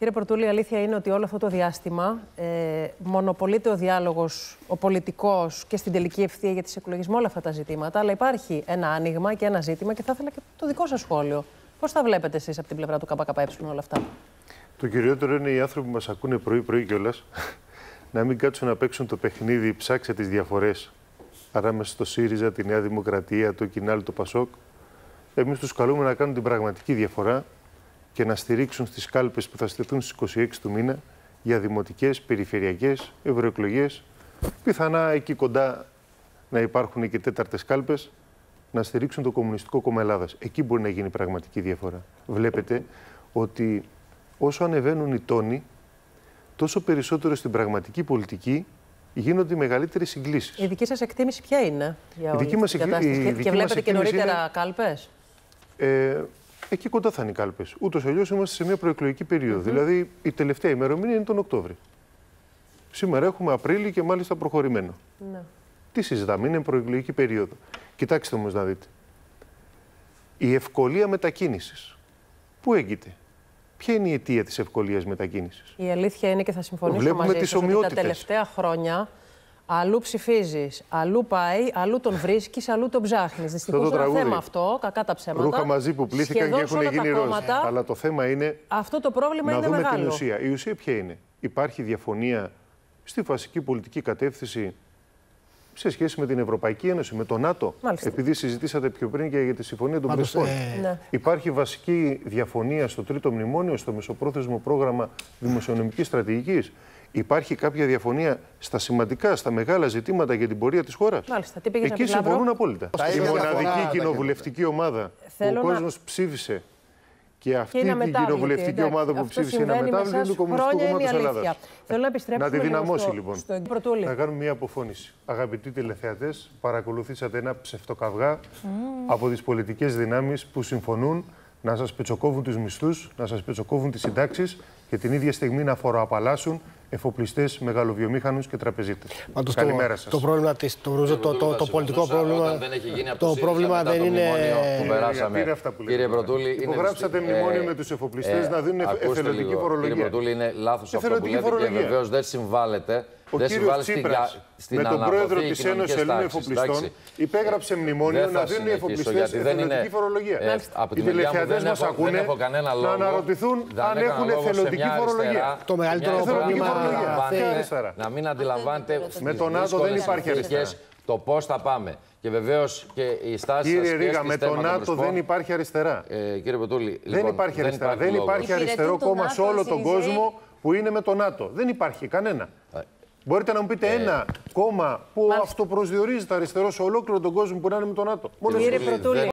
Κύριε Πορτούλη, η αλήθεια είναι ότι όλο αυτό το διάστημα μονοπολείται ο διάλογος, ο πολιτικός και στην τελική ευθεία για τις εκλογές με όλα αυτά τα ζητήματα. Αλλά υπάρχει ένα άνοιγμα και ένα ζήτημα και θα ήθελα και το δικό σας σχόλιο. Πώς τα βλέπετε εσείς από την πλευρά του ΚΚΕ όλα αυτά? Το κυριότερο είναι οι άνθρωποι που μας ακούνε πρωί-πρωί κιόλας να μην κάτσουν να παίξουν το παιχνίδι, ψάξε τις διαφορές ανάμεσα στο ΣΥΡΙΖΑ, τη Νέα Δημοκρατία, το ΚΙΝΑΛ, το ΠΑΣΟΚ. Εμείς τους καλούμε να κάνουν την πραγματική διαφορά και να στηρίξουν στις κάλπες που θα στηθούν στις 26 του μήνα για δημοτικές, περιφερειακές, ευρωεκλογές. Πιθανά εκεί κοντά να υπάρχουν και τέταρτες κάλπες, να στηρίξουν το Κομμουνιστικό Κόμμα Ελλάδας. Εκεί μπορεί να γίνει πραγματική διαφορά. Βλέπετε ότι όσο ανεβαίνουν οι τόνοι, τόσο περισσότερο στην πραγματική πολιτική γίνονται οι μεγαλύτερες συγκλήσεις. Η δική σας εκτίμηση ποια είναι για όλη δική μας αυτή την κατάσταση? Και βλέπετε και νωρίτερα κάλπες? Εκεί κοντά θα είναι οι κάλπες. Ούτως ή αλλιώς είμαστε σε μια προεκλογική περίοδο. Δηλαδή η τελευταία ημερομηνία είναι τον Οκτώβρη. Σήμερα έχουμε Απρίλη και μάλιστα προχωρημένο. Ναι. Τι συζητάμε, είναι προεκλογική περίοδο. Κοιτάξτε όμως να δείτε. Η ευκολία μετακίνησης. Πού έγκυται? Ποια είναι η αιτία της ευκολίας μετακίνησης? Η αλήθεια είναι, και θα συμφωνήσω μαζί σας, ότι τα τελευταία χρόνια αλλού ψηφίζεις, αλλού πάει, αλλού τον βρίσκεις, αλλού τον ψάχνεις. Δυστυχώς είναι ένα θέμα αυτό, κακά τα ψέματα. Ρούχα μαζί που πλήθηκαν και έχουν γίνει ροζ. Αλλά το θέμα είναι αυτό το πρόβλημα να είναι δούμε μεγάλο. την ουσία. Η ουσία ποια είναι? Υπάρχει διαφωνία στη βασική πολιτική κατεύθυνση σε σχέση με την Ευρωπαϊκή Ένωση, με το ΝΑΤΟ. Μάλιστα. Επειδή συζητήσατε πιο πριν και για τη Συμφωνία των Πρεσπών. Ναι. Υπάρχει βασική διαφωνία στο τρίτο μνημόνιο, στο μεσοπρόθεσμο πρόγραμμα δημοσιονομικής στρατηγικής. Υπάρχει κάποια διαφωνία στα σημαντικά, στα μεγάλα ζητήματα για την πορεία της χώρας. Μάλιστα. Εκεί συμφωνούν απόλυτα. Η μοναδική κοινοβουλευτική ομάδα που ο κόσμος ψήφισε και αυτή η κοινοβουλευτική ομάδα που ψήφισε είναι αμετάβλητη είναι του Κομμουνιστικού Κόμματος Ελλάδας. Θέλω να επιστρέψουμε. Να τη δυναμώσει λοιπόν. Να κάνουμε μια αποφώνηση. Αγαπητοί τηλεθεατές, παρακολουθήσατε ένα ψευτοκαυγά από τις πολιτικές δυνάμεις που συμφωνούν να σας πετσοκόβουν τους μισθούς, να σας πετσοκόβουν τις συντάξεις και την ίδια στιγμή να φοροαπαλλάσσουν εφοπλιστές, μεγαλοβιομήχανους και τραπεζίτες. Καλημέρα σας. Το πρόβλημα της, το πολιτικό πρόβλημα, το πρόβλημα δεν είναι... Κύριε Πορτούλη, υπογράψατε μνημόνιο με τους εφοπλιστές να δίνουν εθελοντική φορολογία. Κύριε Πορτούλη, είναι λάθος αυτό που λέτε και βεβαίως δεν συμβάλλετε. Ο κύριος Τσίπρας με τον πρόεδρο της Ένωσης Ελλήνων Εφοπλιστών υπέγραψε μνημόνιο να δίνουν οι εφοπλιστές εθελοντική φορολογία. Οι τηλεθεατές μας ακούνε να αναρωτηθούν αν έχουν εθελοντική φορολογία. Το μεγαλύτερο πρόβλημα να μην αντιλαμβάνετε με τον ΝΑΤΟ δεν υπάρχει αριστερά. Το πώς θα πάμε. Και βεβαίως και η στάση σας. Κύριε Ρίγα, με τον ΝΑΤΟ δεν υπάρχει αριστερά. Κύριε Πορτούλη, δεν υπάρχει αριστερά. Δεν υπάρχει αριστερό κόμμα σε όλο τον κόσμο που είναι με τον ΝΑΤΟ. Δεν υπάρχει κανένα. Μπορείτε να μου πείτε ένα κόμμα που αυτοπροσδιορίζεται αριστερό σε ολόκληρο τον κόσμο που να είναι με τον ΝΑΤΟ? Κύριε Πορτούλη.